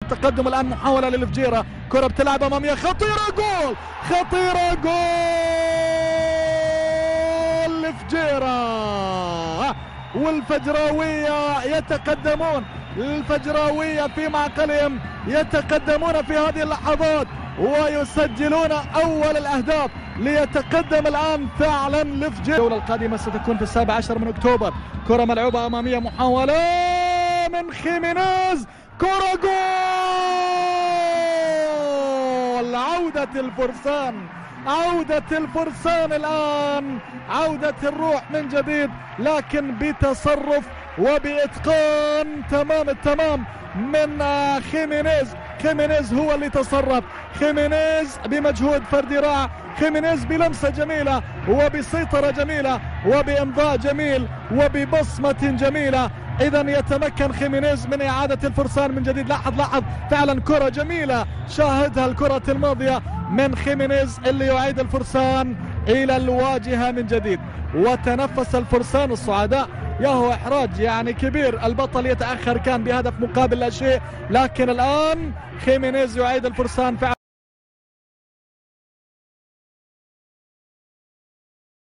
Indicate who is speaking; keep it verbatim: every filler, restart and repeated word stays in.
Speaker 1: تقدم الآن، محاولة للفجيرة، كرة بتلعب أمامية خطيرة، جول خطيرة، جول الفجيرة والفجراوية يتقدمون. الفجراوية في معقلهم يتقدمون في هذه اللحظات ويسجلون أول الأهداف ليتقدم الآن فعلا الفجيرة. الجولة القادمة ستكون في السابع عشر من أكتوبر. كرة ملعوبة أمامية، محاولة من خيمينيز، كرة جول. عودة الفرسان، عودة الفرسان الآن، عودة الروح من جديد، لكن بتصرف وبإتقان تمام التمام من خيمينيز. خيمينيز هو اللي تصرف، خيمينيز بمجهود فردي رائع، خيمينيز بلمسة جميلة وبسيطرة جميلة وبإمضاء جميل وببصمة جميلة. إذا يتمكن خيمينيز من إعادة الفرسان من جديد. لاحظ لاحظ فعلا كرة جميلة شاهدها الكرة الماضية من خيمينيز اللي يعيد الفرسان إلى الواجهة من جديد. وتنفس الفرسان الصعداء، ياهو إحراج يعني كبير، البطل يتأخر كان بهدف مقابل لا شيء، لكن الآن خيمينيز يعيد الفرسان فعلا.